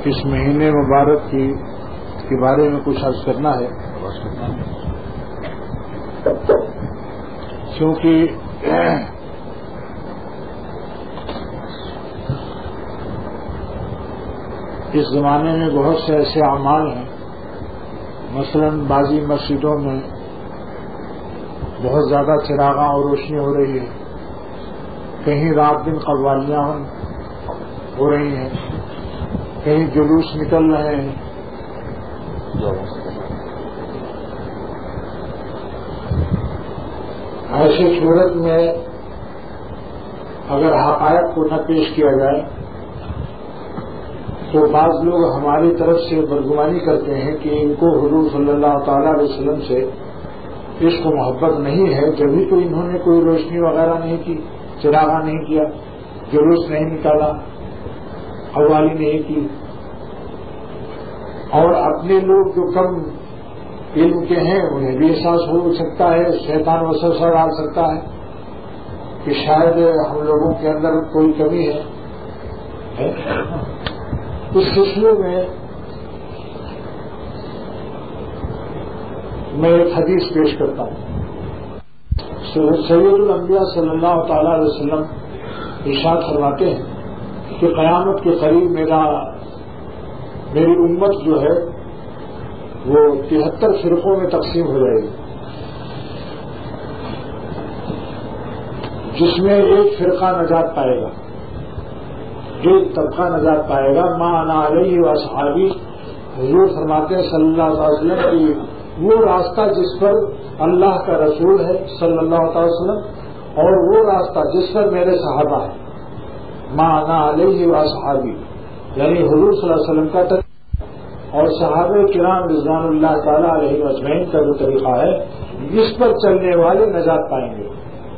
اس مہینے مبارک کے بارے میں کچھ عرض کرنا ہے، کیونکہ اس زمانے میں بہت سے ایسے اعمال ہیں، مثلا بعضی مسجدوں میں بہت زیادہ چراغاں اور روشنی ہو رہی ہے، کہیں رات دن قوالیاں ہو رہی ہیں، کہیں جلوس نکل رہے ہیں۔ ایسی صورت میں اگر حقائق کو نہ پیش کیا جائے تو بعض لوگ ہماری طرف سے بدگمانی کرتے ہیں کہ ان کو حضور صلی اللہ تعالی علیہ وسلم سے عشق و محبت نہیں ہے، جبھی تو انہوں نے کوئی روشنی وغیرہ نہیں کی، چراغاں نہیں کیا، جلوس نہیں نکالا، قوالی نہیں کی۔ اور اپنے لوگ جو کم علم کے ہیں انہیں بھی احساس ہو سکتا ہے، شیطان وسوسہ ڈال سکتا ہے کہ شاید ہم لوگوں کے اندر کوئی کمی ہے۔ اس سلسلے میں ایک حدیث پیش کرتا ہوں۔ سید الانبیاء صلی اللہ تعالی علیہ وسلم ارشاد فرماتے ہیں کہ قیامت کے قریب میری امت جو ہے وہ 73 فرقوں میں تقسیم ہو جائے گی، جس میں ایک فرقہ نجات پائے گا، ایک طبقہ نجات پائے گا۔ ما انا علیہ واصحابی، حضور فرماتے ہیں صلی اللہ علیہ وسلم کی وہ راستہ جس پر اللہ کا رسول ہے صلی اللہ علیہ وسلم، اور وہ راستہ جس پر میرے صحابہ ہیں۔ ما انا علیہ واصحابی یعنی حضور صلی اللہ علیہ وسلم کا طریقہ اور صحابہ کرام رضوان اللہ تعالی علیہ اجمعین کا جو طریقہ ہے، جس پر چلنے والے نجات پائیں گے۔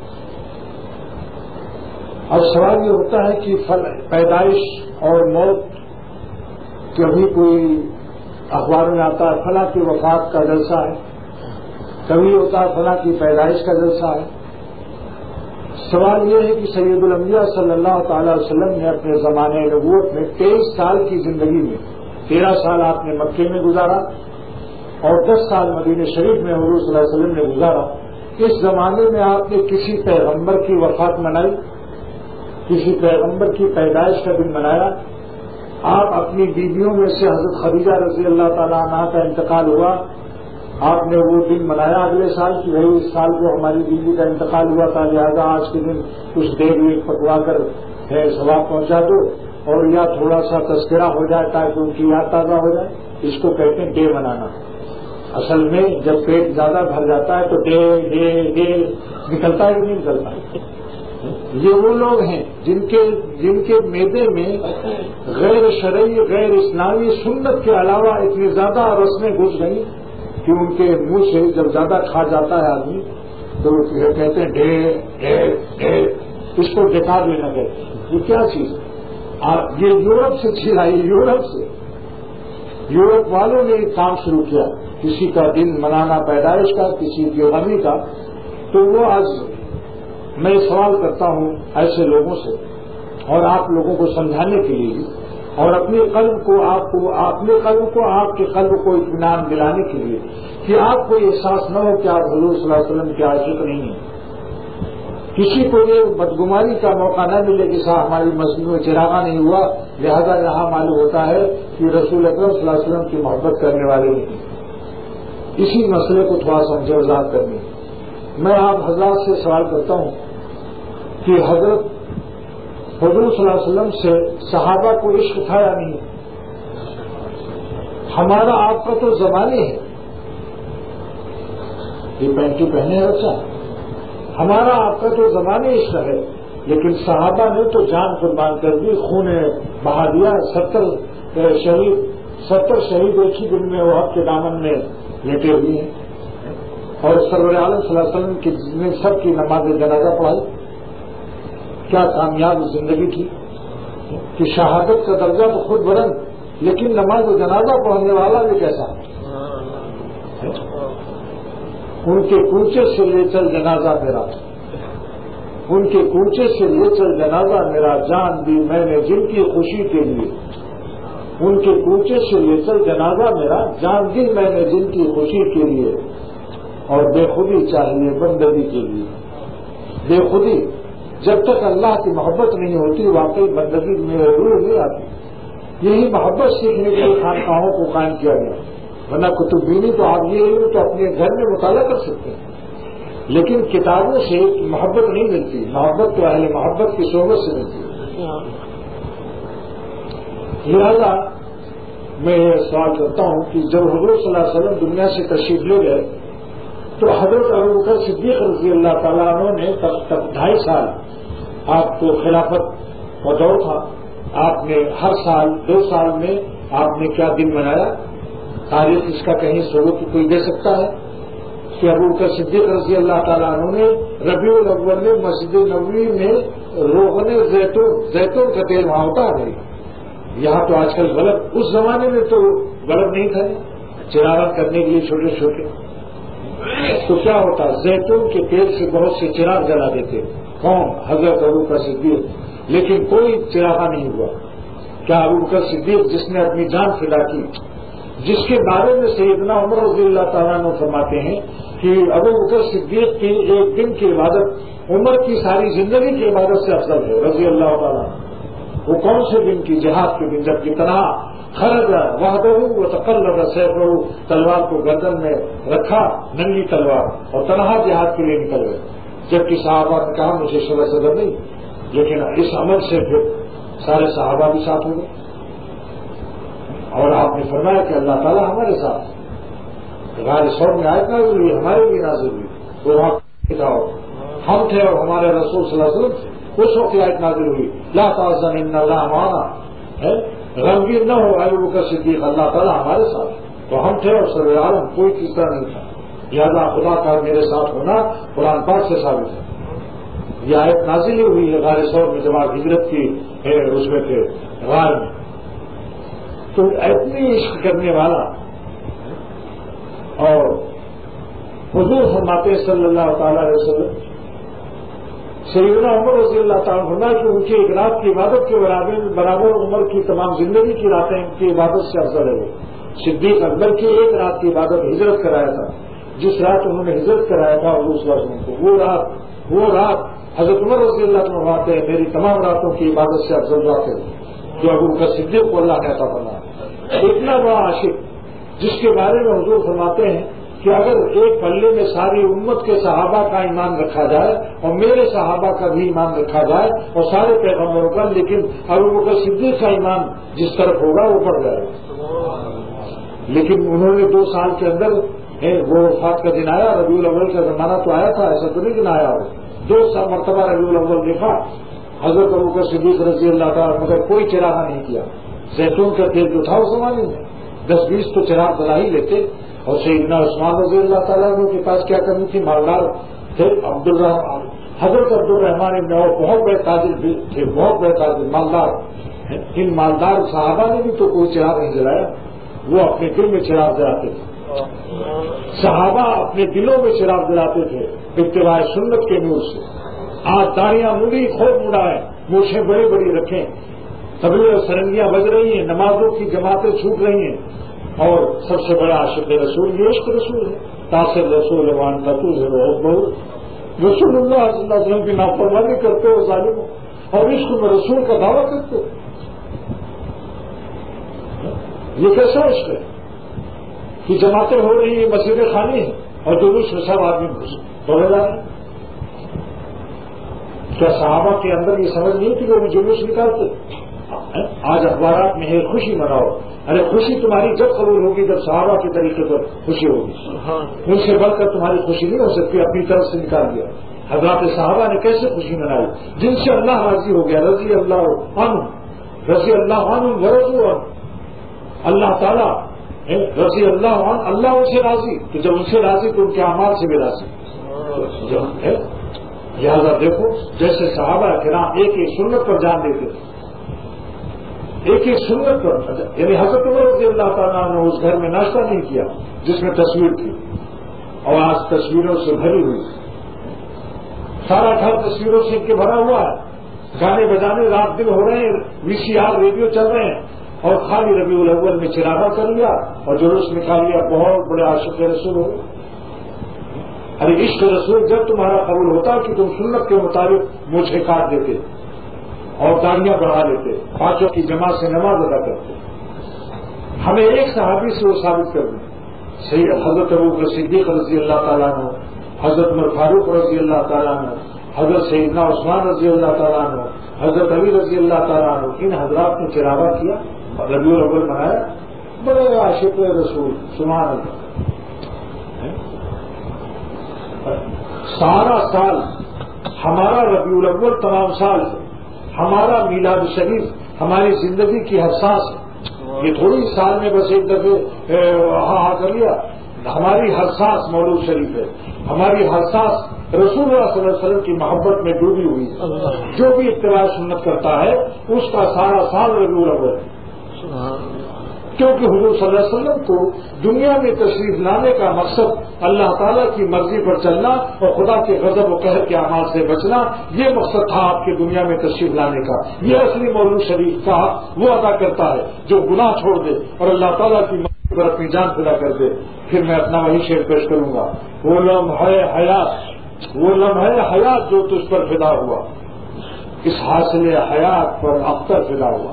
اب سوال یہ ہوتا ہے کہ پیدائش اور موت، کبھی کوئی اخبار میں آتا ہے فلاں کی وفات کا جلسہ ہے، کبھی ہوتا ہے فلاں کی پیدائش کا جلسہ ہے۔ سوال یہ ہے کہ سید الانبیاء صلی اللہ تعالی وسلم نے اپنے زمانے نبوت میں 23 سال کی زندگی میں 13 سال آپ نے مکے میں گزارا اور 10 سال مدینہ شریف میں حضور صلی اللہ علیہ وسلم نے گزارا۔ اس زمانے میں آپ نے کسی پیغمبر کی وفات منائی، کسی پیغمبر کی پیدائش کا دن منایا؟ آپ اپنی بیویوں میں سے حضرت خدیجہ رضی اللہ تعالیٰ عنہا کا انتقال ہوا، آپ نے وہ دن منایا اگلے سال کہ بھائی اس سال کو ہماری بیوی کا انتقال ہوا تھا، لہٰذا آج کے دن کچھ دیر میں پکوا کر ثواب پہنچا دو، اور یا تھوڑا سا تذکرہ ہو جائے تاکہ ان کی یاد تازہ ہو جائے۔ اس کو کہتے ہیں ڈے منانا۔ اصل میں جب پیٹ زیادہ بھر جاتا ہے تو ڈے نکلتا ہے کہ نہیں نکلتا؟ یہ وہ لوگ ہیں جن کے معدے میں غیر شرعی غیر اسلامی سنت کے علاوہ اتنی زیادہ رسمیں گھس گئی کہ ان کے منہ سے جب زیادہ کھا جاتا ہے آدمی تو کہتے ہیں ڈے، اس کو ڈکار لینا کہتے ہیں۔ یہ کیا چیز ہے؟ یہ یورپ سے چھلائی، یورپ والوں نے ایک کام شروع کیا، کسی کا دن منانا پیدائش کا، کسی کی غمی کا۔ تو وہ آج میں سوال کرتا ہوں ایسے لوگوں سے اور آپ لوگوں کو سمجھانے کے لیے اور اپنے قلب کو آپ کے قلب کو اطمینان دلانے کے لیے کہ آپ کو احساس نہ ہو کہ آپ حضور صلی اللہ علیہ وسلم کے عاشق نہیں ہیں۔ کسی کو یہ بدگمانی کا موقع نہ ملے کہ صاحب ہماری مسجد میں چراغاں نہیں ہوا، لہذا یہاں معلوم ہوتا ہے کہ رسول اکرم صلی اللہ علیہ وسلم کی محبت کرنے والے نہیں۔ اسی مسئلے کو تھوڑا سا مجھے وضاحت کرنی ہے۔ میں آپ حضرات سے سوال کرتا ہوں کہ حضور صلی اللہ علیہ وسلم سے صحابہ کو عشق تھا یا نہیں؟ ہمارا آپ کا تو زمانے ہے، یہ پینٹی پہنے اچھا، ہمارا آپ کا تو زمانے عشق ہے، لیکن صحابہ نے تو جان قربان کر دی، خون بہا دیا، 70 شہید ایک ہی دن میں وحد کے دامن میں لیٹے ہوئے ہیں، اور سرور عالم صلی اللہ علیہ وسلم کی نے سب کی نماز جنازہ پڑھائی۔ کیا کامیاب زندگی تھی کہ شہادت کا درجہ تو خود بلند، لیکن نماز جنازہ پڑھنے والا بھی کیسا ہے؟ ان کے کوچے سے لے چل جنازہ میرا، ان کے کوچے سے لے چل جنازہ میرا، جان دی میں نے جن کی خوشی کے لیے ان کے کوچے سے لے کر جنازہ میرا جان دی میں نے جن کی خوشی کے لیے، اور بے خودی چاہیے بندگی کے لیے۔ بے خودی جب تک اللہ کی محبت نہیں ہوتی واقعی بندگی میں روح نہیں آتی۔ یہی محبت سیکھنے کے لیے خانقاہوں کو قائم کیا گیا، ورنہ کتب بینی تو آپ یہ تو اپنے گھر میں مطالعہ کر سکتے ہیں، لیکن کتابوں سے محبت نہیں ملتی، محبت تو اہل محبت کی صحبت سے ملتی ہے۔ لہذا میں یہ سوال کرتا ہوں کہ جب حضور صلی اللہ علیہ وسلم دنیا سے تشریف لے گئے تو حضرت ابوبکر صدیق رضی اللہ تعالیٰ عنہ نے تب 2.5 سال آپ کو خلافت کا دور تھا، آپ نے ہر سال 2 سال میں آپ نے کیا دن منایا؟ تاریخ اس کا کہیں ثبوت کوئی دے سکتا ہے کہ ابوبکر صدیق رضی اللہ تعالیٰ عنہ نے ربیع الاول میں مسجد نبوی میں روغن زیتون کا تیل وہاں ہوتا ہے، یہاں تو آج کل بلب، اس زمانے میں تو بلب نہیں تھا چراغ کرنے کے لیے چھوٹے چھوٹے، تو کیا ہوتا زیتون کے تیل سے بہت سے چراغ جلا دیتے، کون؟ حضرت ابوبکر صدیق، لیکن کوئی چراغا نہیں ہوا۔ کیا ابوبکر صدیق جس نے اپنی جان فدا کی، جس کے بارے میں سیدنا عمر رضی اللہ تعالیٰ عنہ فرماتے ہیں کہ ابوبکر صدیق کی ایک دن کی عبادت عمر کی ساری زندگی کی عبادت سے افضل ہے رضی اللہ تعالیٰ عنہ۔ وہ کون سے دن کی؟ جہاد کے دن، جب کتنا خرج وحدہ و تقلد سیفہ، تلوار کو گردن میں رکھا ننگی تلوار اور تنہا جہاد کے لیے نکل گئے، جبکہ صحابہ نے کہا مجھے شبہ صدر نہیں، لیکن اس عمل سے پھر سارے صحابہ بھی ساتھ ہو گئے، اور آپ نے فرمایا کہ اللہ تعالیٰ ہمارے ساتھ غار ثور میں آیت نازل ہوئی، ہمارے بھی نازل ہوئی، وہ وہاں ہم تھے اور ہمارے رسول صلی اللہ علیہ وسلم تھے، اس وقت آیت نازل ہوئی لا تحزن ان اللہ معنا، غمگین نہ ہو ابوبکر صدیق، اللہ تعالیٰ ہمارے ساتھ، تو ہم تھے اور سر عالم کوئی تیسرا نہیں تھا، لہٰذا خدا کا میرے ساتھ ہونا قرآن پاک سے ثابت ہے۔ یہ آیت نازل ہوئی ہے غار ثور میں، جب آپ ہجرت کی اس میں تھے غار میں، تو اتنی عشق کرنے والا، اور حضور فرماتے صلی اللہ تعالی علیہ وسلم، سیدنا عمر رضی اللہ تعالیٰ عنہ کہ ان کی ایک رات کی عبادت کے برابر عمر کی تمام زندگی کی راتیں ان کی عبادت سے افضل ہے۔ صدیق اکبر کی ایک رات کی عبادت ہجرت کرایا تھا، جس رات انہوں نے ہجرت کرایا تھا حضور صلی اللہ علیہ وسلم کو، وہ رات حضرت عمر رضی اللہ عنہ فرماتے ہیں میری تمام راتوں کی عبادت سے افضل رات ہے جو ابوبکر صدیق کو اللہ نے عطا فرمایا۔ اتنا بڑا عاشق جس کے بارے میں حضور فرماتے ہیں کہ اگر ایک پلے میں ساری امت کے صحابہ کا ایمان رکھا جائے اور میرے صحابہ کا بھی ایمان رکھا جائے اور سارے پیغمبروں کا، لیکن ابوبکر صدیق کا ایمان جس طرف ہوگا وہ بڑھ جائے گا۔ لیکن انہوں نے 2 سال کے اندر وہ وفات کا دن آیا، ربیع الاول کا زمانہ تو آیا تھا، ایسا تو نہیں کہ نہ آیا ہو، 2 مرتبہ ربیع الاول دیکھا حضرت ابوبکر صدیق رضی اللہ تعالیٰ، مگر کوئی چراغا نہیں کیا۔ زیتون کا تیل جو تھا اس زمانے میں 10-20 تو چراغ جلا ہی لیتے، اور سیدنا عثمان رضی اللہ تعالیٰ عنہ کے پاس کیا کرنی تھی، مالدار تھے، حضرت عبد الرحمان ابن عوف بہت بڑے تاجر تھے، بہت بڑے تاجر مالدار، ان مالدار صحابہ نے بھی تو کوئی چراغ نہیں جلایا، وہ اپنے دل میں چراغ جلاتے تھے، صحابہ اپنے دلوں میں چراغ جلاتے تھے اتباع سنت کے نور سے۔ آج داڑیاں مڑی خوب مڑائیں، مونچھیں بڑی بڑی رکھیں، تبلے اور سرنگیاں بج رہی ہیں، نمازوں کی جماعتیں چھوٹ رہی ہیں، اور سب سے بڑا عاشق رسول یہ عشق رسول ہے، تاثر رسول وان رسول ہے بہت رسول اللہ صلی اللہ علیہ وسلم کی نافرمانی کرتے ہو ظالموں، اور عشق میں رسول کا دعویٰ کرتے ہو، یہ کیسا عشق ہے کہ جماعتیں ہو رہی ہیں، مسجدیں خالی ہیں اور جلوس میں سب آدمی بڑھ رہا ہے۔ کیا صحابہ کے اندر یہ سمجھ نہیں تھی کہ وہ جلوس نکالتے؟ آج اخبارات میں ہے خوشی مناؤ، ارے خوشی تمہاری جب قبول ہوگی جب صحابہ کے طریقے پر خوشی ہوگی، ان سے بڑھ کر تمہاری خوشی نہیں ہو سکتی، اپنی طرف سے نکال دیا۔ حضرات صحابہ نے کیسے خوشی منائی، جن سے اللہ راضی ہو گیا، رضی اللہ عنہ ورضوا عنہ، اللہ تعالیٰ رضی اللہ عنہ، اللہ ان سے راضی، تو جب ان سے راضی تو ان کے اعمال سے بھی راضی۔ لہٰذا دیکھو جیسے صحابہ کرام ایک ایک سنت پر جان دیتے تھے، ایک ایک سنت پر، یعنی حضرت عمر رضی اللہ تعالیٰ نے اس گھر میں ناشتہ نہیں کیا جس میں تصویر تھی، اور آج تصویروں سے بھری ہوئی، سارا گھر تصویروں سے کے بھرا ہوا ہے، گانے بجانے رات دن ہو رہے ہیں، VCR ریڈیو چل رہے ہیں، اور خالی ربیع الاول میں چراغا کر لیا اور جلوس نکال لیا، بہت بڑے عاشق رسول ہو. ارے عشق رسول جب تمہارا قبول ہوتا کہ تم سنت کے مطابق مجھے کاٹ دیتے اور داڑیاں بڑھا لیتے، پانچوں کی جماعت سے نماز ادا کرتے. ہمیں ایک صحابی سے وہ ثابت کر دیں، صحیح حضرت ابوبکر صدیق رضی اللہ تعالیٰ عنہ، حضرت عمر فاروق رضی اللہ تعالیٰ عنہ، حضرت سیدنا عثمان رضی اللہ تعالیٰ عنہ، حضرت علی رضی اللہ تعالیٰ عنہ، ان حضرات نے چراغا کیا، ربیع الاول منایا. بڑے عاشق رسول، سبحان اللہ. سارا سال ہمارا ربیع الاول تمام سال ہے، ہمارا میلاد شریف ہماری زندگی کی حساس ہے. یہ تھوڑی سال میں بس ایک دفعے ہاں کر لیا. ہماری حساس مولود شریف ہے، ہماری حساس رسول اللہ صلی اللہ علیہ وسلم کی محبت میں ڈوبی ہوئی ہے. جو بھی اتباع سنت کرتا ہے اس کا سارا سال ربیع الاول ہے، کیونکہ حضور صلی اللہ علیہ وسلم کو دنیا میں تشریف لانے کا مقصد اللہ تعالیٰ کی مرضی پر چلنا اور خدا کے غضب و قہر کے اعمال سے بچنا، یہ مقصد تھا آپ کی دنیا میں تشریف لانے کا. یہ اصلی مولود شریف کا وہ ادا کرتا ہے جو گناہ چھوڑ دے اور اللہ تعالیٰ کی مرضی پر اپنی جان فدا کر دے. پھر میں اپنا وہی شعر پیش کروں گا، وہ لمحہ حیات جو تجھ پر فدا ہوا، اس حاصل حیات پر اختر فدا ہوا.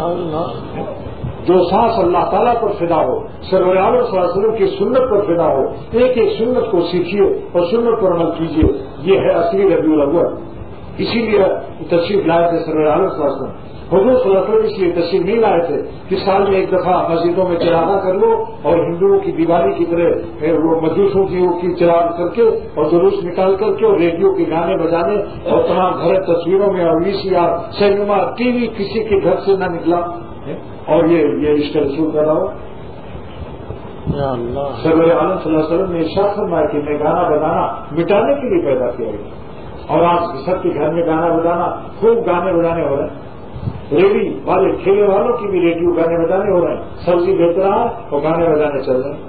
جو سانس اللہ تعالیٰ پر فدا ہو، سرور عالم صلی اللہ علیہ وسلم کی سنت پر فدا ہو، ایک ایک سنت کو سیکھیے اور سنت پر عمل کیجیے. یہ ہے اصلی ربیع الاول. اسی لیے تشریف لائے تھے سرور عالم صلی اللہ علیہ وسلم. حضور صلی اللہ علیہ وسلم اس لیے تشریف نہیں لائے تھے کہ سال میں ایک دفعہ مسجدوں میں چراغا کر لو اور ہندوؤں کی دیوالی کی طرح وہ مجوسوں کی چراغ کر کے اور جلوس نکال کر کے اور ریڈیو کے گانے بجانے اور تمام گھر تصویروں میں اور VCR سینما TV کسی کے گھر سے نہ نکلا اور یہ عشق رسول کا رہا. سرور عالم صلی اللہ علیہ وسلم نے ارشاد فرمایا کہ میں گانا بجانا مٹانے کے لیے پیدا کیا گیا، اور آج سب کے گھر میں گانا بجانا، خوب گانے بجانے ہو رہے ہیں. ریڈی والے ٹھیلے والوں کی بھی ریڈیو گانے بجانے ہو رہے ہیں، سبزی بیچ رہا ہے اور گانے بجانے چل رہے ہیں.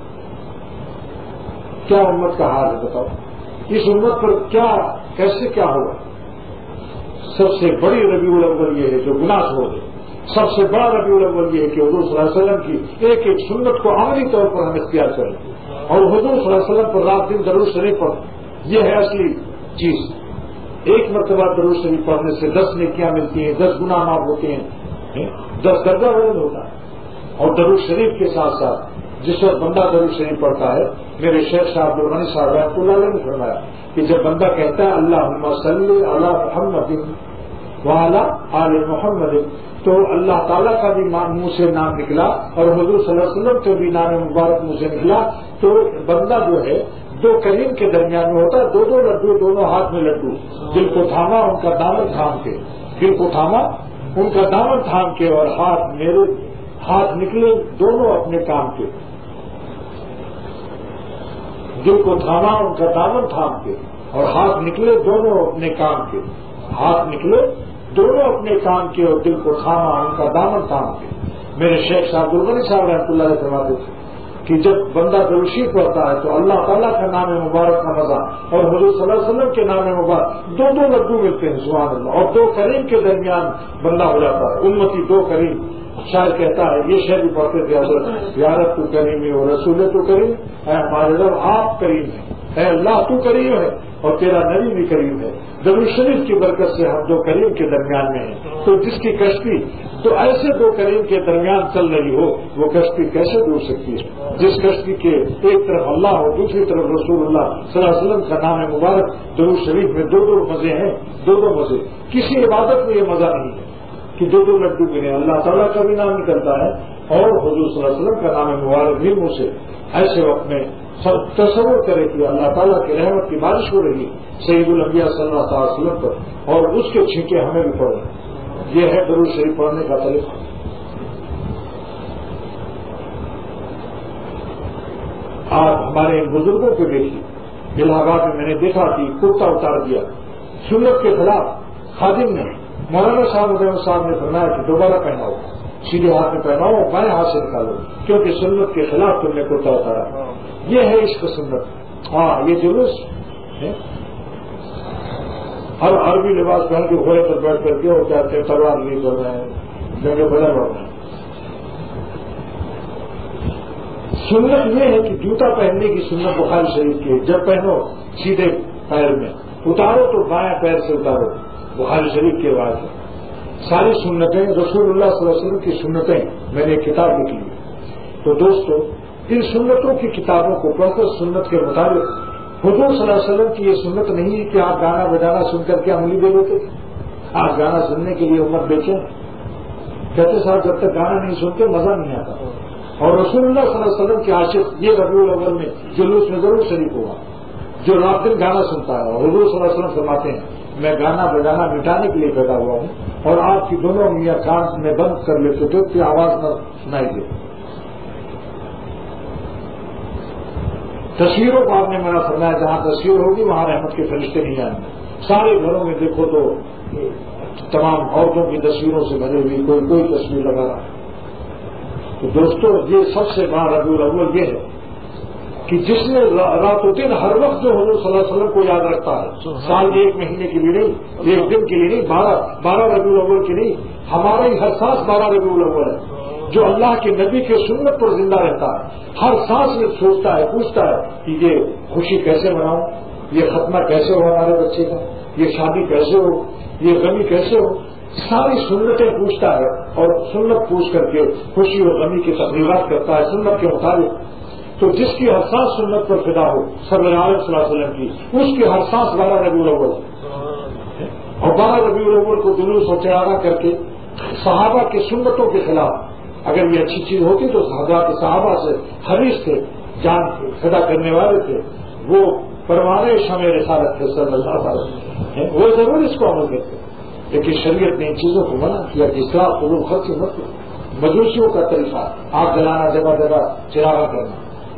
کیا امت کا حال ہے بتاؤ؟ اس امت پر کیسے کیا ہوگا؟ سب سے بڑی ربیع الاول یہ ہے جو گناہ چھوڑ دے. سب سے بڑا ربیع الاول یہ ہے کہ حضور صلی اللہ علیہ وسلم کی ایک ایک سنت کو عملی طور پر ہم اختیار کریں اور حضور صلی اللہ علیہ وسلم پر رات دن درود شریف پڑھیں. یہ ہے اصلی چیز. ایک مرتبہ درود شریف پڑھنے سے 10 نیکیاں ملتی ہیں، 10 گناہ معاف ہوتے ہیں، 10 درجہ بلند ہوتا ہے. اور درود شریف کے ساتھ ساتھ جس وقت بندہ درود شریف پڑھتا ہے، میرے شیخ شاہ عبدالغنی صاحب رحمۃ اللہ علیہ نے فرمایا کہ جب بندہ کہتا ہے اللہم صلی علی محمد وعلی آل محمد، تو اللہ تعالیٰ کا بھی منہ سے نام نکلا اور حضور صلی اللہ علیہ وسلم کا بھی نام مبارک منہ سے نکلا. تو بندہ جو ہے دو کریم کے درمیان میں ہوتا ہے، دو لڈو، دونوں ہاتھ میں لڈو. دل کو تھاما ان کا دامن تھام کے، دل کو تھاما ان کا دامن تھام کے اور میرے ہاتھ نکلے دونوں اپنے کام کے. دل کو تھاما ان کا دامن تھام کے اور ہاتھ نکلے دونوں اپنے کام کے. ہاتھ نکلے دونوں اپنے کام کے اور دل کو تھاما ان کا دامن تھام کے. میرے شیخ شاہ عبدالغنی صاحب رحمۃ اللہ علیہ فرماتے تھے کہ جب بندہ درود شریف پڑھتا ہے تو اللہ تعالیٰ کا نام مبارک کا مزہ اور حضور صلی اللہ علیہ وسلم کے نام مبارک دو لڈو ملتے ہیں، سبحان اللہ. اور دو کریم کے درمیان بندہ ہو جاتا ہے. امتی دو کریم. شاعر کہتا ہے، یہ شعر بھی پڑھتے تھے حضرت، یارت تو کریم ہے اور رسول تو کریم، اے ہمارے رب آپ کریم ہیں، اے اللہ تو کریم ہے اور تیرا نبی بھی کریم ہے. درود شریف کی برکت سے ہم دو کریم کے درمیان میں ہیں. تو جس کی کشتی تو ایسے دو کریم کے درمیان چل رہی ہو وہ کشتی کیسے ڈوب سکتی ہے؟ جس کشتی کے ایک طرف اللہ اور دوسری طرف رسول اللہ صلی اللہ علیہ وسلم کا نام مبارک. درود شریف میں دو مزے ہیں، دو مزے. کسی عبادت میں یہ مزہ نہیں ہے کہ دو لڈو گنے، اللہ تعالیٰ کا بھی نام نکلتا ہے اور حضور صلی اللہ علیہ وسلم کا نام مبارک بھی منہ سے. ایسے وقت میں سب تصور کرے کہ اللہ تعالیٰ کی رحمت کی بارش ہو رہی ہے سید الانبیاء صلی اللہ علیہ وسلم پر اور اس کے چھینکے ہمیں بھی پڑ رہے ہیں. یہ ہے درود شریف پڑھنے کا طریقہ. آپ ہمارے ان بزرگوں کو دیکھیے. الہ آباد میں نے دیکھا کہ کرتا اتار دیا سنت کے خلاف. خادم نے مولانا صاحب نے فرمایا کہ دوبارہ پہناؤ، سیدھے ہاتھ میں پہناؤ اور بائیں ہاتھ سے نکالو، کیونکہ سنت کے خلاف تم نے کرتا اتارا. یہ ہے اس کا سنت. ہاں یہ جلوس ہر عربی لباس پہن کے گھوڑے پر بیٹھ کر کے اور کہتے ہیں تلوار نہیں کر رہے ہیں، جنگیں بدل ہو رہے ہیں. سنت یہ ہے کہ جوتا پہننے کی سنت بخاری شریف کی ہے، جب پہنو سیدھے پیر میں، اتارو تو بائیں پیر سے اتارو، بخاری شریف کی بات ہے۔ ساری سنتیں رسول اللہ صلی اللہ علیہ وسلم کی سنتیں، میں نے ایک کتاب لکھی ہے۔ تو دوستو ان سنتوں کی کتابوں کو پڑھ کر سنت کے مطابق، حضور صلی اللہ علیہ وسلم کی یہ سنت نہیں ہے کہ آپ گانا بجانا سن کر کے عملی دے دیتے۔ آپ گانا سننے کے لیے امت بیچیں، کہتے صاحب جب تک گانا نہیں سنتے مزہ نہیں آتا۔ اور رسول اللہ صلی اللہ علیہ وسلم کے عاشق یہ ربیع الاول میں جلوس میں ضرور شریک ہوگا جو رات دن گانا سنتا ہے۔ حضور صلی اللہ علیہ وسلم فرماتے ہیں میں گانا بجانا مٹانے کے لیے پیدا ہوا ہوں، اور آپ کی دونوں انگلیاں کان میں بند کر لیتے تھے کہ آواز نہ سنائی دے۔ تصویروں کو آپ نے منع فرمایا، جہاں تصویر ہوگی وہاں رحمت کے فرشتے نہیں آئیں گے۔ سارے گھروں میں دیکھو تو تمام عورتوں کی تصویروں سے بھری ہوئی کوئی تصویر لگا رہا ہے۔ تو دوستو یہ سب سے بڑا ربیع الاول یہ ہے کہ جس نے رات و دن ہر وقت جو حضور صلی اللہ علیہ وسلم کو یاد رکھتا ہے، سال ایک مہینے کے لیے نہیں، ایک دن کے لیے نہیں، 12 ربیع الاول کے نہیں، ہمارا ہی ہر سانس 12 ربیع الاول ہے۔ جو اللہ کے نبی کے سنت پر زندہ رہتا ہے، ہر سانس میں سوچتا ہے، پوچھتا ہے کہ یہ خوشی کیسے مناؤں، یہ ختمہ کیسے ہو ہمارے بچے کا، یہ شادی کیسے ہو، یہ غمی کیسے ہو، ساری سنتیں پوچھتا ہے، اور سنت پوچھ کر کے خوشی اور غمی کی تقریرات کرتا ہے سنت کے مطابق۔ تو جس کی ہر سانس سنت پر فدا ہو صلی اللہ علیہ وسلم کی، اس کی ہر سانس 12 ربیع الاول، اور 12 ربیع الاول کو جلوس و چراغاں کر کے صحابہ کی سنتوں کے خلاف، اگر یہ اچھی چیز ہوتی تو حضرات صحابہ سے حریص تھے، جان فدا کرنے والے تھے، وہ پروانے شمع رسالت تھے صلی اللہ علیہ وسلم، وہ ضرور اس کو عمل کرتے، لیکن شریعت نے ان چیزوں کو منع کیا کہ اسراف فضول خرچی مت کرو۔ مجوسیوں کا طریقہ آگ جلانا، جگہ جگہ چراغاں کرنا۔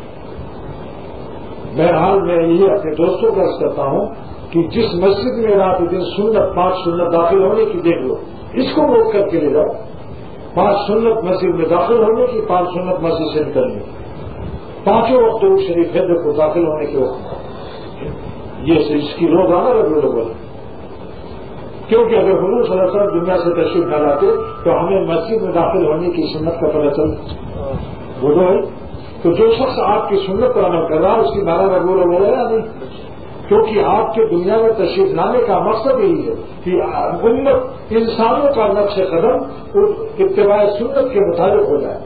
بہرحال میں یہی اپنے دوستوں کا عرض کرتا ہوں کہ جس مسجد میں رات دن سنت 5 سنت داخل ہونے کی دیکھ لو، اس کو روک کر کے لے جاؤ۔ 5 سنت مسجد میں داخل ہونے کی، 5 سنت مسجد سے نکلنے کی، 5 وقت درود شریف ہے دیکھو داخل ہونے کے وقت، یہ اس کی روزانہ ربیع الاول ہے۔ کیونکہ اگر حضور صلی اللہ علیہ وسلم دنیا سے تشریف نہ لاتے تو ہمیں مسجد میں داخل ہونے کی سنت کا پتہ چلتا۔ وہ تو ہے، تو جو شخص آپ کی سنت پر عمل کر رہا ہے اس کی 12 ربیع الاول ہے یا نہیں؟ کیونکہ آپ کے دنیا میں تشریف لانے کا مقصد یہی ہے کہ امت انسانوں کا نقش قدم اتباع سنت کے مطابق ہو جائے۔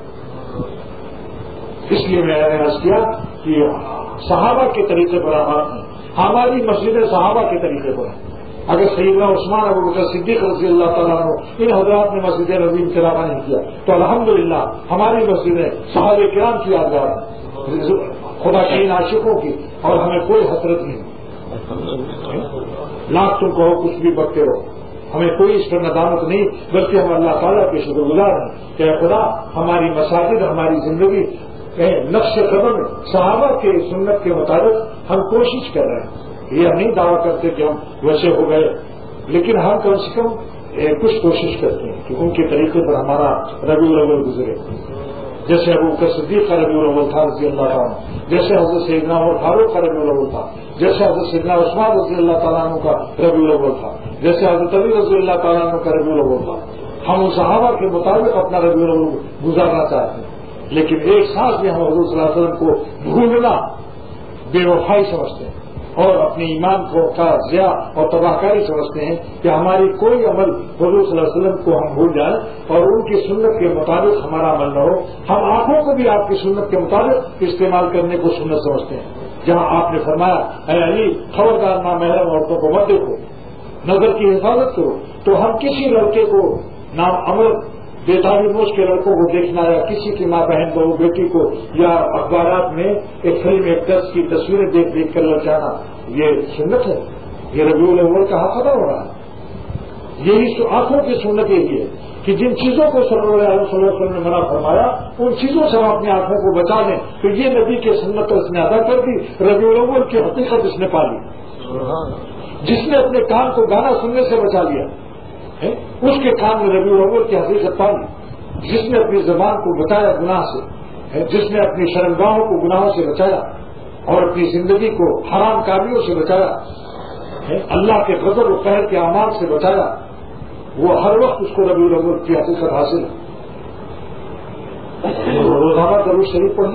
اس لیے میں نے عرض کیا کہ صحابہ کے طریقے پر ہماری مسجد صحابہ کے طریقے پر ہیں۔ اگر سیدنا عثمان ابو بکر صدیق رضی اللہ تعالیٰ عنہ ان حضرات نے مسجد نبی میں چراغاں نہیں کیا تو الحمدللہ ہماری مسجدیں صحابہ کرام کی یادگار ہیں، خدا کے ان عاشقوں کی، اور ہمیں کوئی حسرت نہیں، لاکھ تم کہو کچھ بھی بکتے رہو، ہمیں کوئی اس پر ندامت نہیں، بلکہ ہم اللہ تعالیٰ کے شکر گزار ہیں کہ اے خدا ہماری مساجد، ہماری زندگی نقش قدم صحابہ کے سنت کے مطابق ہم کوشش کر رہے ہیں۔ یہ نہیں دعویٰ کرتے کہ ہم ویسے ہو گئے، لیکن ہم کم سے کم کچھ کوشش کرتے ہیں کہ ان کے طریقے پر ہمارا ربیع الاول گزرے، جیسے ابو بکر صدیق کا ربیع الاول تھا رضی اللہ تعالیٰ، جیسے حضرت سیدنا عمر فاروق کا ربیع الاول تھا، جیسے حضرت سیدنا عثمان رضی اللہ تعالیٰ عنہ کا ربیع الاول تھا، جیسے حضرت علی رضی اللہ تعالیٰ عنہ کا ربیع الاول تھا۔ ہم ان صحابہ کے مطابق اپنا ربیع الاول گزارنا چاہتے ہیں، لیکن ایک ساتھ بھی ہم حضور صلی اللہ علیہ وسلم کو بھولنا بے وفائی سمجھتے ہیں، اور اپنے ایمان کو کا ضیاع اور تباہ کاری سمجھتے ہیں کہ ہماری کوئی عمل حضور صلی اللہ علیہ وسلم کو ہم بھول جائیں اور ان کی سنت کے مطابق ہمارا عمل نہ ہو۔ ہم آنکھوں کو بھی آپ کی سنت کے مطابق استعمال کرنے کو سنت سمجھتے ہیں، جہاں آپ نے فرمایا اے علی خبردار نامحرم عورتوں کو مت دیکھو، نظر کی حفاظت کرو، تو ہم کسی لڑکے کو نام عمل بے تعلیم موج کے لڑکوں کو دیکھنا یا کسی کی ماں بہن کو بیٹی کو یا اخبارات میں ایک فلم ایکٹرس کی تصویریں دیکھ دیکھ کر لڑکانا، یہ سنت ہے، یہ ربیع الاول کا حق ادا ہو رہا ہے۔ یہی آنکھوں کی سنت یہی ہے کہ جن چیزوں کو صلی اللہ علیہ وسلم نے منع فرمایا ان چیزوں سے ہم اپنی آنکھوں کو بچا لیں، تو یہ نبی کی سنت اس نے ادا کر دی، ربیع الاول کی حقیقت اس نے پا لی۔ جس نے اپنے کان کو گانا سننے سے بچا لیا اس کے کان میں ربیع الاول کی حقیقت پا لی۔ جس نے اپنی زبان کو بچایا گناہ سے، جس نے اپنی شرمگاہوں کو گناہوں سے بچایا اور اپنی زندگی کو حرام کاریوں سے بچایا، اللہ کے غضب و قہر کے اعمال سے بچایا، وہ ہر وقت اس کو ربیع الاول کی حقیقت حاصل ہے۔ روزانہ درود شریف پڑھی،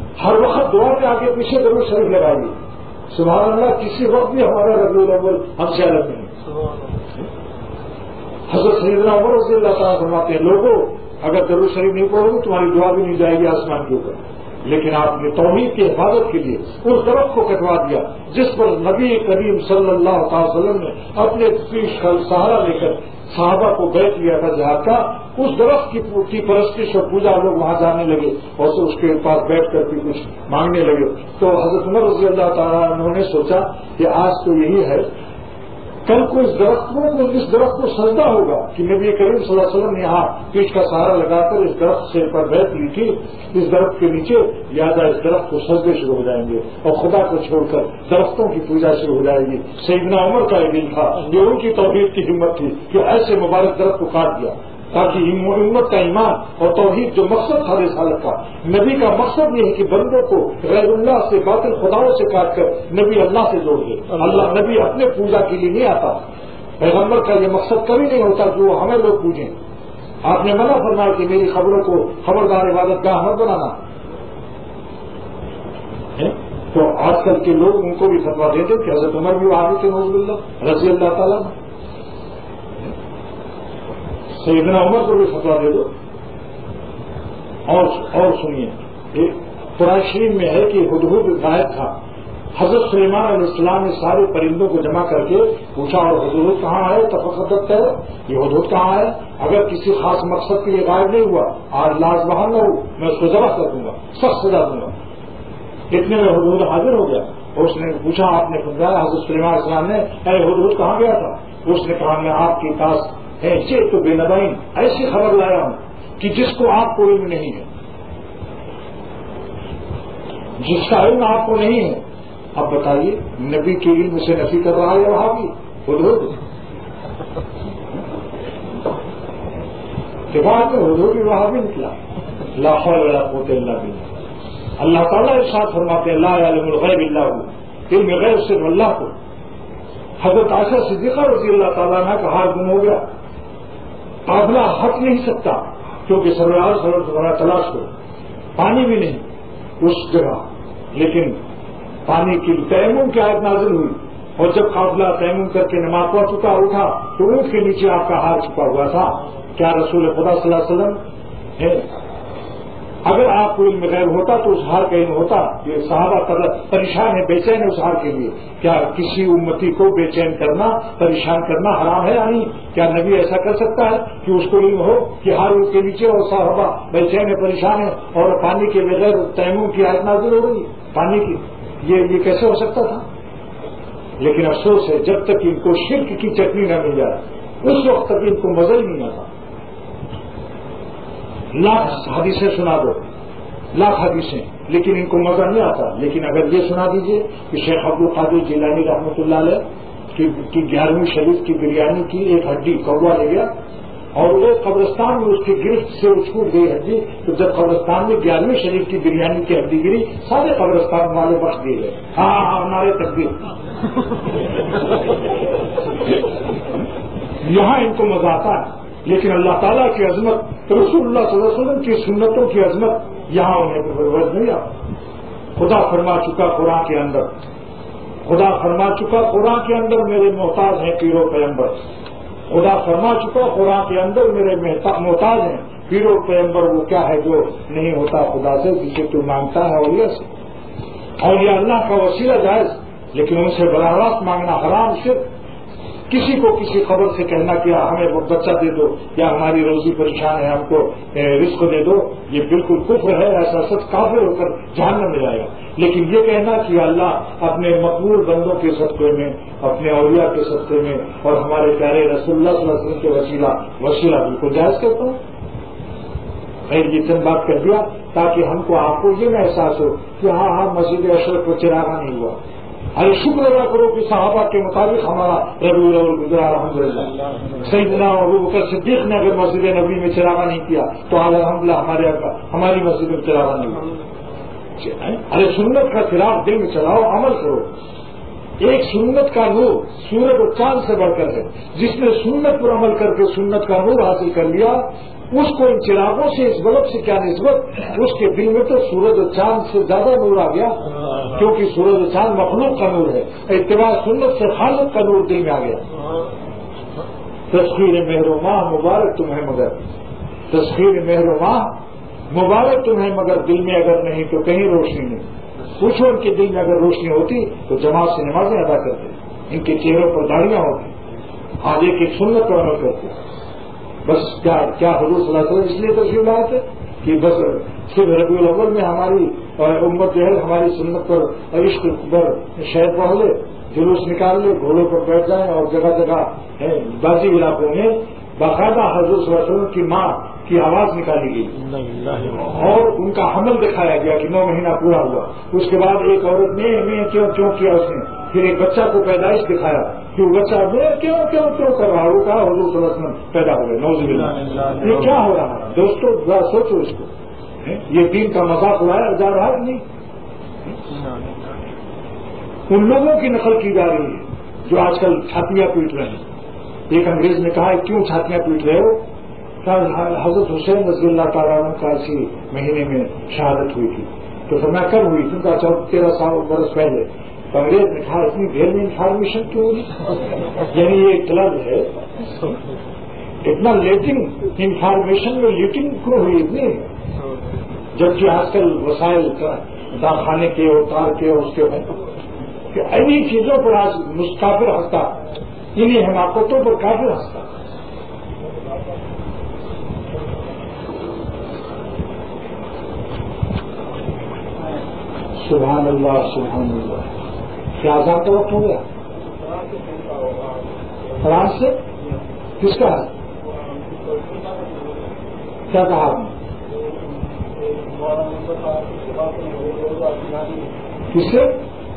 ہر وقت دعا کے آگے پیچھے درود شریف لگائیے. سبحان اللہ، کسی وقت بھی ہمارا ربیع الاول ہم سے الگ نہیں. حضرت سیدنا عمر رضی اللہ تعالیٰ فرماتے ہیں لوگوں اگر درود شریف نہیں پڑھو گے تمہاری دعا بھی نہیں جائے گی آسمان کے اوپر. لیکن آپ نے توحید کی حفاظت کے لیے اس درخت کو کٹوا دیا جس پر نبی کریم صلی اللہ تعالی وسلم نے اپنے پیش سہارا لے کر صحابہ کو بیعت لیا تھا جہاد کا. اس درخت کی پرستش اور پوجا لوگ وہاں جانے لگے اور اس کے پاس بیٹھ کر بھی کچھ مانگنے لگے. تو حضرت عمر رضی اللہ تعالیٰ انہوں نے سوچا کہ آج تو یہی ہے، کل کو اس درخت کو سجدہ ہوگا کہ نبی کریم صلی اللہ علیہ وسلم نے یہاں پیٹ کا سہارا لگا کر اس درخت سے پر بیعت لی تھی. اس درخت کے نیچے لہٰذا اس درخت کو سجدے شروع ہو جائیں گے اور خدا کو چھوڑ کر درختوں کی پوجا شروع ہو جائے گی. سیدنا عمر کا یہ دن تھا، یہ ان کی توحید کی ہمت تھی کہ ایسے مبارک درخت کو کاٹ دیا تاکہ امت کا ایمان اور توحید جو مقصد تھا رسالت کا، نبی کا مقصد یہ ہے کہ بندوں کو غیر اللہ سے باطل خداؤں سے کاٹ کر نبی اللہ سے جوڑ دے. اللہ نبی اپنے پوجا کے لیے نہیں آتا، پیغمبر کا یہ مقصد کبھی نہیں ہوتا کہ وہ ہمیں لوگ پوجیں. آپ نے منع فرمایا کہ میری خبروں کو خبردار عبادت گاہ مت بنانا. تو آج کل کے لوگ ان کو بھی فتوا دیتے کہ حضرت عمر بھی وہاں تھے نعوذ باللہ رضی اللہ تعالیٰ، سیدنا عمر کو بھی فتوا دے دو. اور سنیے، قرآن شریف میں ہے کہ ہدہد غائب تھا. حضرت سلیمان علیہ السلام نے سارے پرندوں کو جمع کر کے پوچھا اور ہدہد کہاں ہے؟ تفقدت ہے یہ ہدہد کہاں ہے؟ اگر کسی خاص مقصد کے لیے غائب نہیں ہوا، آج لاز بہان نہ ہو، میں اس کو ذبح کر دوں گا، سخت سزا دوں گا. اتنے میں ہدہد حاضر ہو گیا اور اس نے پوچھا، آپ نے سمجھایا حضرت سلیمان علیہ السلام نے، اے ہدہد کہاں گیا تھا؟ اس نے کہا میں آپ کے پاس ایسے تو بے نبائن ایسی خبر لایا ہوں کہ جس کو آپ کو علم نہیں ہے، جس کا علم آپ کو نہیں ہے. اب بتائیے نبی کے علم سے نفی کر رہا ہے وہاں بھی ہدہد کے بعد میں ہدہد بھی وہاں بھی نکلا. لا حول ولا قوت الا باللہ. اللہ تعالیٰ ارشاد فرماتے ہیں لا یعلم الغیب الا ہو، علم غیب صرف اللہ کو. حضرت عائشہ صدیقہ رضی اللہ تعالیٰ عنہ کا ہاتھ گم ہو گیا، قافلہ ہٹ نہیں سکتا کیونکہ سرور سرور تلاش کرو، پانی بھی نہیں اس جگہ. لیکن پانی کی تیمم کی آیت نازل ہوئی اور جب قافلہ تیمم کر کے نماز پڑھ چکا اٹھا تو اونٹ کے نیچے آپ کا ہاتھ چھپا ہوا تھا. کیا رسول خدا صلی اللہ علیہ وسلم ہے؟ اگر آپ کو علم غیب ہوتا تو اس ہار کا علم ہوتا. یہ صحابہ پریشان ہے، بے چین ہے اس ہار کے لیے. کیا کسی امتی کو بے چین کرنا، پریشان کرنا حرام ہے یا نہیں؟ کیا نبی ایسا کر سکتا ہے کہ اس کو علم ہو کہ ہار اس کے نیچے اور صحابہ بے چین ہے، پریشان ہے اور پانی کے بغیر تیمم کی آیت نازل ہو رہی ہے پانی کی؟ یہ کیسے ہو سکتا تھا؟ لیکن افسوس ہے جب تک ان کو شرک کی چٹنی نہ مل جائے اس وقت تک ان کو مزہ ہی نہیں آتا. لاکھ حدیثیں سنا دو، لاکھ حدیثیں، لیکن ان کو مزہ نہیں آتا. لیکن اگر یہ سنا دیجئے کہ شیخ عبد القادر جیلانی رحمۃ اللہ علیہ کی 11ویں شریف کی بریانی کی ایک ہڈی کوا لے گیا اور وہ قبرستان میں اس کی گرفت سے چھوٹ گئی ہڈی، تو جب قبرستان میں 11ویں شریف کی بریانی کی ہڈی گری سارے قبرستان والے بخش دیے گئے. ہاں ہمارے تقدیر. یہاں ان کو مزہ آتا ہے لیکن اللہ تعالیٰ کی عظمت، رسول اللہ صلی اللہ علیہ وسلم کی سنتوں کی عظمت یہاں انہیں بروز نہیں آتا. خدا فرما چکا قرآن کے اندر، خدا فرما چکا قرآن کے اندر میرے محتاج ہیں پیرو پیغمبر. خدا فرما چکا قرآن کے اندر میرے محتاج ہیں پیرو پیغمبر. وہ کیا ہے جو نہیں ہوتا خدا سے، جسے تو مانگتا ہے اولیاء سے. اولیاء اللہ کا وسیلہ جائز لیکن ان سے براہ راست مانگنا حرام. صرف کسی کو کسی خبر سے کہنا کہ ہمیں وہ بچہ دے دو یا ہماری روزی پریشان ہے ہم کو رزق دے دو، یہ بالکل کفر ہے. ایسا سچ کافر ہو کر جہنم میں جائے گا. لیکن یہ کہنا کہ اللہ اپنے مقبول بندوں کے صدقے میں، اپنے اولیاء کے صدقے میں اور ہمارے پیارے رسول اللہ صلی اللہ علیہ وسلم کے وسیلہ بالکل جائز کرتا ہوں. یہ چند بات کر دیا تاکہ ہم کو آپ کو یہ نہ احساس ہو کہ ہاں مسجد اشرف کو چراغا نہیں ہوا. ارے شکر ادا کرو کہ صحابہ کے مطابق ہمارا ربیع الاول گزرا الحمدللہ. سیدنا ابوبکر صدیق نے اگر مسجد نبی میں چراغا نہیں کیا تو الحمدللہ ہماری مسجد میں چراغا نہیں ہوا. ارے سنت کا چراغ دل میں چلاؤ، عمل کرو. ایک سنت کا نور سورج اور چاند سے بڑھ کر ہے. جس نے سنت پر عمل کر کے سنت کا نور حاصل کر لیا اس کو ان چراغوں سے اس بلب سے کیا نسبت؟ اس کے دل میں تو سورج و چاند سے زیادہ نور آ گیا، کیونکہ سورج و چاند مخلوق کا نور ہے، اتباع سنت سے خالق کا نور دل میں آ گیا۔ تسخیر مہر و ماہ مبارک تمہیں مگر، تسخیر مہر و ماہ مبارک تمہیں مگر، دل میں اگر نہیں تو کہیں روشنی نہیں۔ پوچھو ان کے دل میں اگر روشنی ہوتی تو جماعت سے نمازیں ادا کرتے، ان کے چہروں پر داڑیاں ہوتی، آج ایک سنت پر عمل کرتے۔ بس کیا حضور صلی اللہ علیہ وسلم اس لیے تشریف لائے تھے کہ بس صرف ربیع الاول میں ہماری امت جو ہے ہماری سنت پر عشق پر شہر پڑھ لے، جلوس نکال لے، گھوڑوں پر بیٹھ جائیں، اور جگہ جگہ بعضی علاقوں میں باقاعدہ حضور صلی اللہ علیہ وسلم کی ماں کی آواز نکالی گئی اور ان کا حمل دکھایا گیا کہ 9 مہینہ پورا ہوا۔ اس کے بعد ایک عورت نے کیوں کیا اس نے، پھر ایک بچہ کو پیدائش دکھایا کہ وہ بچہ کیوں کر رہا، وہ کہا حضور صلی اللہ علیہ وسلم پیدا ہو گئے، نعوذ باللہ۔ یہ کیا ہو رہا ہے دوستو؟ ذرا سوچو اس کو، یہ دین کا مذاق اڑایا جا رہا ہے نہیں؟ ان لوگوں کی نقل کی جا رہی ہے جو آج کل چھاتیاں پیٹ رہے ہیں۔ ایک انگریز نے کہا کیوں چھاتیاں پیٹ رہے ہو؟ حضرت حسین رضی اللہ تعالیٰ عنہ کا اسی مہینے میں شہادت ہوئی تھی۔ تو فرمایا کب ہوئی؟ کیونکہ 13 برس پہلے۔ تو انگریز نے کہا اتنی دیر میں انفارمیشن کیوں ہوئی؟ یعنی یہ اطلاع ہے، اتنا لیٹنگ انفارمیشن میں لیٹنگ کیوں ہوئی اتنی؟ جبکہ آج کل وسائل داخانے کے اور تار کے اور اس کے کہ انہی چیزوں پر آج کافر ہنستا، انہی حماقتوں پر کافر ہنستا۔ سبحان اللہ سبحان اللہ۔ کیا آزاد کا وقت ہو گیا؟ فرانس سے کس کا ہے؟ کیا کہا آپ نے؟ کس سے؟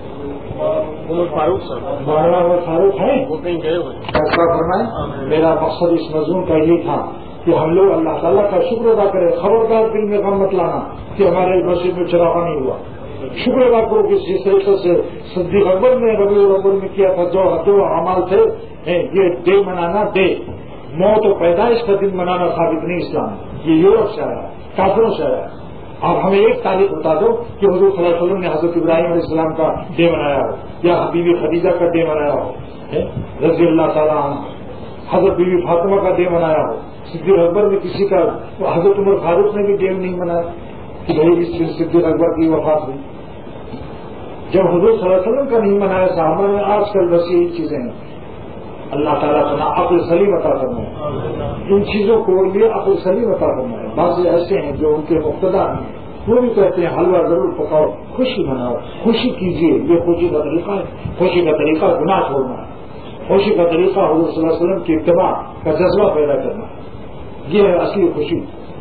مولانا عمر فاروق ہیں، فیصلہ فرمائیں۔ میرا مقصد اس مضمون کا یہ تھا کہ ہم لوگ اللہ تعالیٰ کا شکر ادا کریں۔ خبردار دل میں غم مت لانا کہ ہمارے مسجد میں چراغا نہیں ہوا، شکر ادا کرو کہ جس طریقے سے صدیق اکبر نے ربیع الاول میں کیا تھا، جو اعمال تھے، یہ ڈے منانا، ڈے موت و پیدائش کا دن منانا ثابت نہیں اسلام، یہ یورپ سے آیا، کافروں سے آیا۔ آپ ہمیں ایک تاریخ بتا دو کہ حضور صلی اللہ علیہ وسلم نے حضرت ابراہیم علیہ السلام کا ڈے منایا ہو، یا بیوی خدیجہ کا ڈے منایا ہو رضی اللہ تعالیٰ عنہ، حضرت بیوی فاطمہ کا ڈے منایا ہو، صدیق اکبر میں کسی کا، حضرت عمر فاروق نے بھی ڈے نہیں منایا کہ بھائی اس سے صدیق اکبر کی وفات ہوئی۔ جب حضور صلی اللہ علیہ وسلم کا نہیں منایا صحابہ نے، آج کل بس یہی چیزیں ہیں۔ اللہ تعالیٰ کا عقل سلیم عطا کرنا ہے، ان چیزوں کو لیے عقل سلیم عطا کرنا ہے۔ بعض ایسے ہیں جو ان کے مقتدا ہیں، وہ بھی کہتے ہیں حلوہ ضرور پکاؤ، خوشی مناؤ، خوشی کیجیے، یہ خوشی کا طریقہ ہے۔ خوشی کا طریقہ گناہ چھوڑنا ہے، خوشی کا طریقہ حضور صلی اللہ علیہ وسلم کی اتباع کا جذبہ پیدا کرنا ہے، یہ ہے اصلی خوشی۔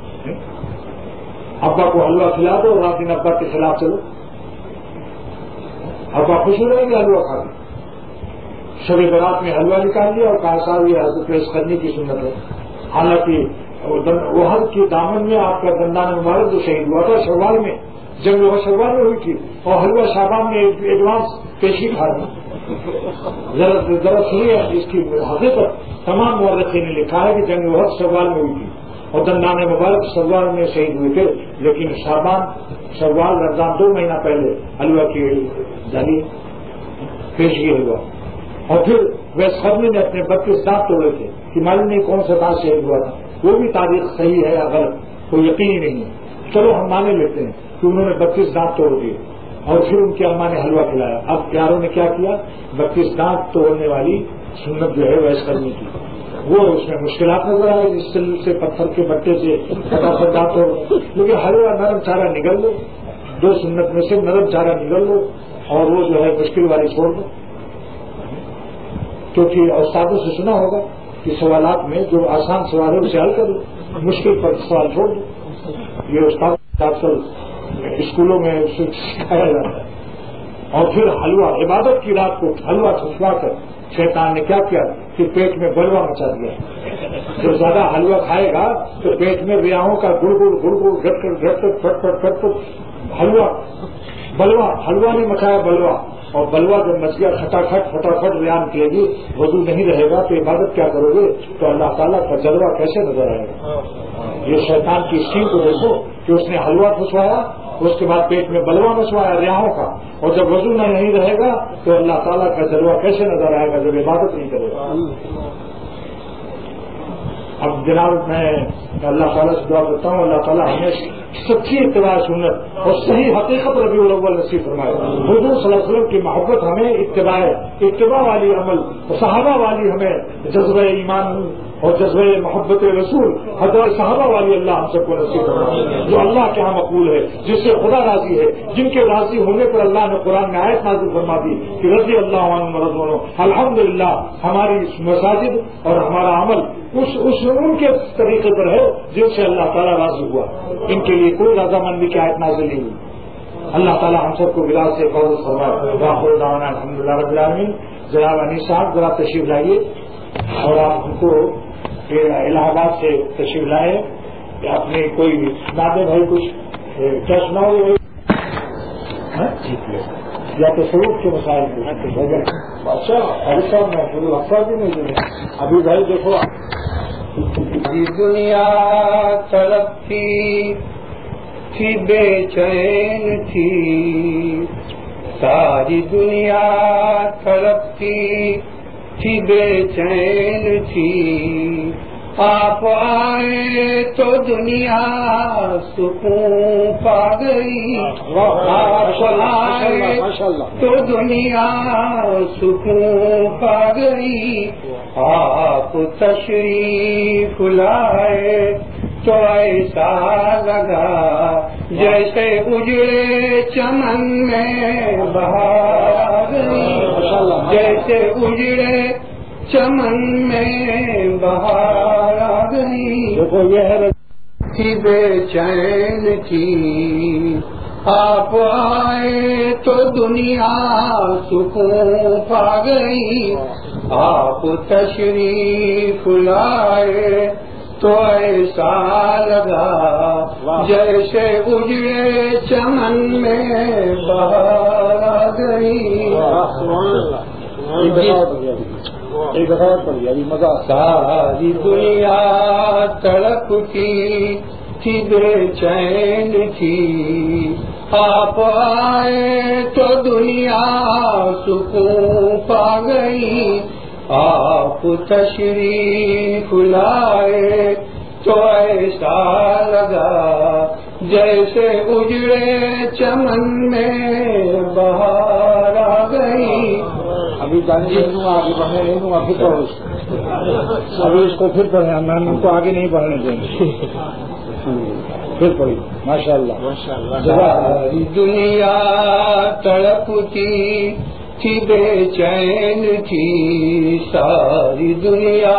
ابا کو حلوہ کھلا دو، رات دن ابا کے خلاف چلو، ابا خوش ہو رہے گے حلوہ کھا کے۔ شب برات میں حلوہ نکال لیا اور کہا صاحب یہ حضرت پیش کرنے کی سنت ہے، حالانکہ وحد کی دامن میں آپ کا دندان مبارک جو شہید ہوا تھا شوال میں، جنگ شوال میں ہوئی تھی، اور حلوہ شعبان میں ایڈوانس پیشی کھا دی۔ ذرا سنیے اس کی حقیقت، تمام مورخین نے لکھا ہے کہ جنگ وحد شوال میں ہوئی تھی اور دندان مبارک شوال میں شہید ہوئے تھے، لیکن شوال رمضان 2 مہینہ پہلے حلوہ کی جانی پیشگی ہوا۔ اور پھر ویس خدمی نے اپنے 32 دانت توڑے تھے کہ معلوم نہیں کون سا دانت شہید ہوا تھا، وہ بھی تاریخ صحیح ہے یا غلط کوئی یقین نہیں ہے، چلو ہم مانے لیتے ہیں کہ انہوں نے 32 دانت توڑ دیے اور پھر ان کی اماں نے حلوہ کھلایا۔ اب پیاروں نے کیا کیا، 32 دانت توڑنے والی سنت جو ہے ویس خدمی کی، وہ اس میں مشکلات نظر آئے، اس سے پتھر کے بٹے سے فٹافٹ دانت توڑ، لیکن حلوہ نرم چارہ نگل لو، 2 سنت میں سے نرم چارہ نگل لو اور وہ جو ہے مشکل والی چھوڑ دو۔ کیونکہ استادوں سے سنا ہوگا کہ سوالات میں جو آسان سوال ہے اسے حل کر دو، مشکل پر سوال چھوڑ دو۔ یہ استاد آج کل اسکولوں میں سکھایا جاتا ہے۔ اور پھر حلوہ، عبادت کی رات کو حلوہ چھپوا کر شیطان نے کیا کیا کہ پیٹ میں بلوا مچا دیا۔ جو زیادہ حلوہ کھائے گا تو پیٹ میں ریاحوں کا گڑ گڑ گڑ گڑ گھٹ کر گھٹ کر پھٹ پھٹ پھٹ پھٹ حلوہ بلوا، حلوہ نے مچایا بلوا، اور بلوا جب مچ گیا فٹافٹ ریان کیے گی، وضو نہیں رہے گا تو عبادت کیا کرو گے؟ تو اللہ تعالیٰ کا جلوہ کیسے نظر آئے گا؟ یہ شیطان کی اسکیم کو دیکھو کہ اس نے حلوہ پھنسوایا، اس کے بعد پیٹ میں بلوا مسوایا ریاحوں کا، اور جب وضو نہیں رہے گا تو اللہ تعالیٰ کا جلوہ کیسے نظر آئے گا جب عبادت نہیں کرے گا. اب جناب میں اللہ تعالیٰ سے دعا کرتا ہوں اللہ تعالیٰ ہمیں سچی اتباع سنت اور صحیح حقیقت ربیع الاول نصیب فرمائے. حضور صلی اللہ علیہ وسلم کی محبت ہمیں اتباع والی عمل، صحابہ والی ہمیں جذبہ ایمان اور جذبہ محبت رسول حضرت صحابہ والی اللہ ہم سب کو نصیب فرمائے، جو اللہ کے ہاں مقبول ہے، جس سے خدا راضی ہے، جن کے راضی ہونے پر اللہ نے قرآن میں آیت نازل فرما دی کہ رضی اللہ عنہم ورضوا عنہ. الحمدللہ ہماری مساجد اور ہمارا عمل ان کے طریقے پر ہے جن سے اللہ تعالیٰ راضی ہوا. ان کے لیے کوئی رضامندی کی آیت نازل نہیں ہوئی. اللہ تعالیٰ ہم سب کو بلا سے حفاظت فرمائے. وآخر دعوانا الحمدللہ رب العالمین. جناب انیس صاحب ذرا تشریف لائیے اور آپ ہم کو الہ آباد سے تشریف لائے. اپنے کوئی دادے بھائی کچھ ٹیسٹ نہ ہو یا تو سلوک کے مسائل اچھا ایسا میں پورے افسر بھی نہیں دے. ابھی بھائی دیکھو دنیا تڑپتی تھی بے چین تھی، ساری دنیا تڑپتی تھی بے چین تھی، آپ آئے تو دنیا سکون پا گئی، آپ آئے تو دنیا سکون پا گئی، آپ تشریف لائے تو ایسا لگا جیسے اجڑے چمن میں بہار آ گئی، جیسے اجڑے چمن میں بہار آ گئی. تھی بے چین تھی، آپ آئے تو دنیا سکون پا گئی، آپ تشریف لائے تو ایسا لگا جیسے اجڑے چمن میں بہار آ گئی. ایک دفعہ پڑھی ابھی مزہ. ساری دنیا تڑپتی تھی بے چین تھی، آپ آئے تو دنیا سکون پا گئی، آپ تشریف لائے تو ایسا لگا جیسے اجڑے چمن میں بہار آ گئی. ابھی جانیے آگے بڑھنے نہیں دوں ابھی پڑھو ابھی اس کو پھر پڑھیں میں ان کو آگے نہیں بڑھنے دیں گے. پھر پڑھی ماشاء اللہ. دنیا تڑپتی تھی بے چین تھی، ساری دنیا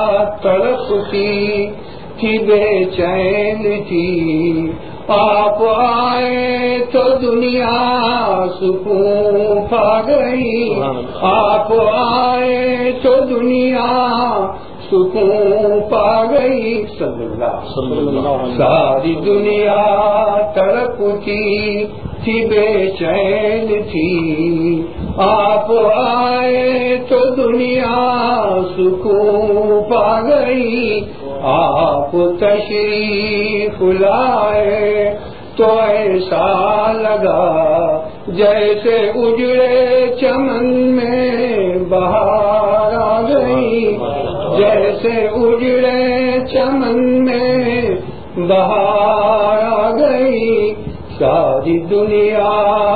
تڑپتی تھی بے چین تھی، آپ آئے تو دنیا سکون پا گئی، آپ آئے تو دنیا سکون پا گئی. صلی اللہ. ساری دنیا تڑپتی تھی بے چین تھی، آپ آئے تو دنیا سکون پا گئی، آپ تشریف لائے تو ایسا لگا جیسے اجڑے چمن میں بہار آ گئی، جیسے اجڑے چمن میں بہار آ گئی. ساری دنیا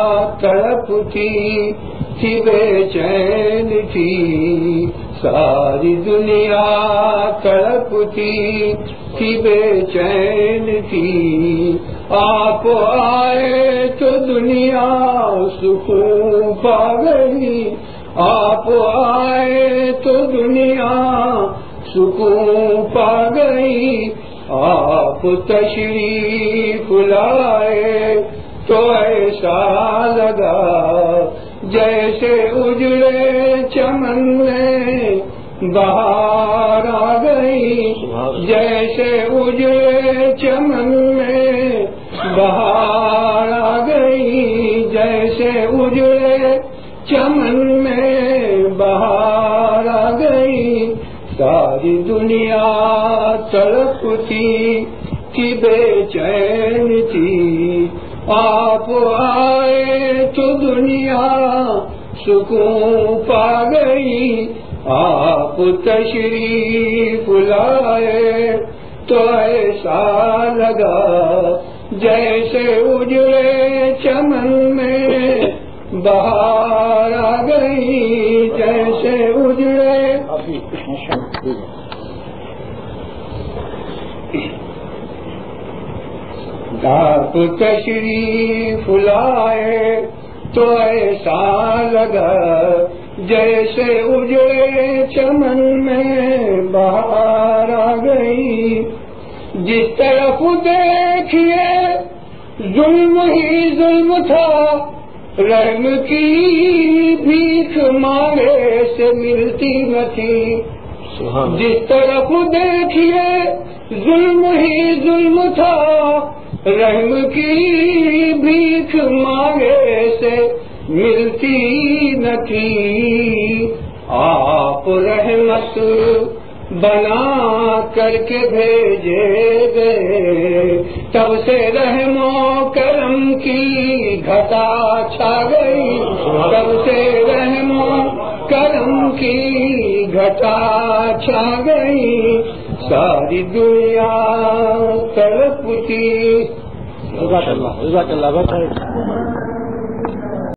تڑپتی تھی بے چین تھی، ساری دنیا تڑپتی تھی بے چین تھی، آپ آئے تو دنیا سکون پا گئی، آپ آئے تو دنیا سکون پا گئی، آپ تشریف لائے تو ایسا لگا جیسے اجڑے چمن میں بہار آ گئی، جیسے اجڑے چمن میں بہار آ گئی، جیسے اجڑے چمن میں بہار آ گئی. ساری دنیا تڑپتی آپ آئے تو دنیا سکون پا گئی، آپ تشریف لائے تو ایسا لگا جیسے اجڑے چمن میں بہار آ گئی، جیسے اجڑے آپ تشریف لائے تو ایسا لگا جیسے اجڑے چمن میں بہار آ گئی، جس طرف دیکھیے ظلم ہی ظلم تھا، رحم کی بھیک مانگے سے ملتی نہ تھی، جس طرف دیکھیے ظلم ہی ظلم تھا، رحم کی بھیک مانگے سے ملتی نہ تھی، آپ رحمت بنا کر کے بھیجے گئے، تب سے رحم و کرم کی گھٹا چھا گئی، تب سے رحم و کرم کی گھٹا چھا گئی، ساری دنیا تڑپتی۔ جزاک اللہ